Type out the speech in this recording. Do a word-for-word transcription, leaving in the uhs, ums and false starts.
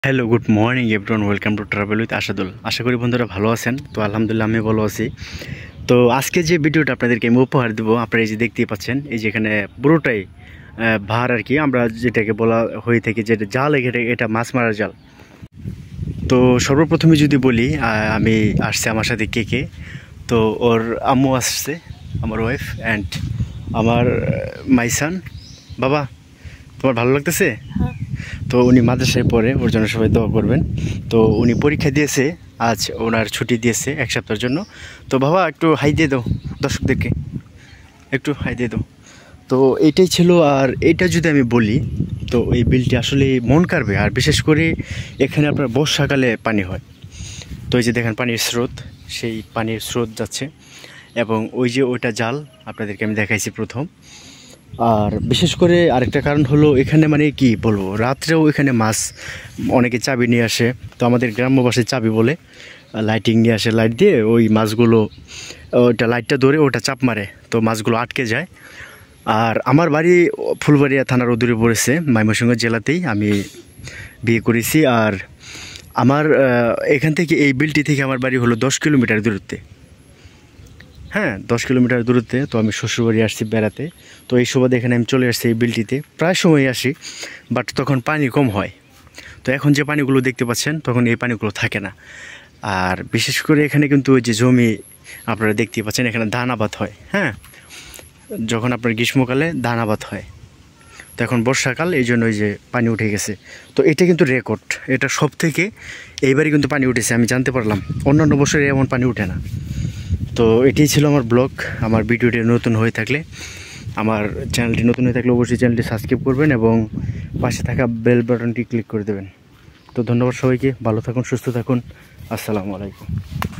Hello, good morning everyone, welcome to travel with Asadul. আশা করি বন্ধুরা ভালো আছেন। তো আলহামদুলিল্লাহ আমি ভালো আছি। তো আজকে যে ভিডিওটা আপনাদেরকে আমি উপহার দেবো, আপনারা এই যে দেখতেই পাচ্ছেন, এই যে এখানে পুরোটাই ভার আর কি, আমরা যেটাকে বলা হয়ে থাকি যেটা জাল, এটা এটা মাছ মারার জাল। তো সর্বপ্রথমে যদি বলি, আমি আসছে আমার সাথে কে কে, তো ওর আম্মু আসছে, আমার ওয়াইফ, অ্যান্ড আমার মাইসান। বাবা, তোমার ভালো লাগতেছে? তো উনি মাদ্রাসায় পড়ে, ওর জন্য সবাই দোয়া করবেন। তো উনি পরীক্ষা দিয়েছে, আজ ওনার ছুটি দিয়েছে এক সপ্তাহের জন্য। তো বাবা একটু হাই দিয়ে দাও দর্শকদেরকে, একটু হাই দিয়ে দাও। তো এইটাই ছিল। আর এইটা যদি আমি বলি, তো এই বিলটি আসলে মন কাড়বে। আর বিশেষ করে এখানে আপনার বর্ষাকালে পানি হয়। তো এই যে দেখেন পানির স্রোত, সেই পানির স্রোত যাচ্ছে, এবং ওই যে ওইটা জাল আপনাদেরকে আমি দেখাইছি প্রথম। আর বিশেষ করে আরেকটা কারণ হলো, এখানে মানে কি বলবো, রাত্রেও এখানে মাছ অনেকে চাবি নিয়ে আসে। তো আমাদের গ্রাম্য ভাষায় চাবি বলে, লাইটিং নিয়ে আসে, লাইট দিয়ে ওই মাছগুলো, ওইটা লাইটটা ধরে ওটা চাপ মারে, তো মাছগুলো আটকে যায়। আর আমার বাড়ি ফুলবাড়িয়া থানার অদূরে পড়েছে, ময়মনসিংহ জেলাতেই আমি বিয়ে করেছি। আর আমার এখান থেকে এই বিলটি থেকে আমার বাড়ি হলো দশ কিলোমিটার দূরত্বে। হ্যাঁ, দশ কিলোমিটার দূরত্বে। তো আমি শ্বশুরবাড়ি আসছি বেড়াতে, তো এই সুবাদে এখানে আমি চলে আসছি এই বিলটিতে। প্রায় সময় আসি, বাট তখন পানি কম হয়। তো এখন যে পানিগুলো দেখতে পাচ্ছেন, তখন এই পানিগুলো থাকে না। আর বিশেষ করে এখানে কিন্তু ওই যে জমি আপনারা দেখতেই পাচ্ছেন, এখানে ধান আবাদ হয়। হ্যাঁ, যখন আপনার গ্রীষ্মকালে ধান আবাদ হয়, তো এখন বর্ষাকাল, এই জন্য ওই যে পানি উঠে গেছে। তো এটা কিন্তু রেকর্ড, এটা সব থেকে এইবারই কিন্তু পানি উঠেছে, আমি জানতে পারলাম। অন্যান্য বছরে এমন পানি উঠে না। তো এটাই ছিল আমার ব্লগ। আমার ভিডিওটি নতুন হয়ে থাকলে, আমার চ্যানেলটি নতুন হয়ে থাকলে অবশ্যই চ্যানেলটি সাবস্ক্রাইব করবেন এবং পাশে থাকা বেল বাটনটি ক্লিক করে দেবেন। তো ধন্যবাদ সবাইকে, ভালো থাকুন, সুস্থ থাকুন, আসসালামু আলাইকুম।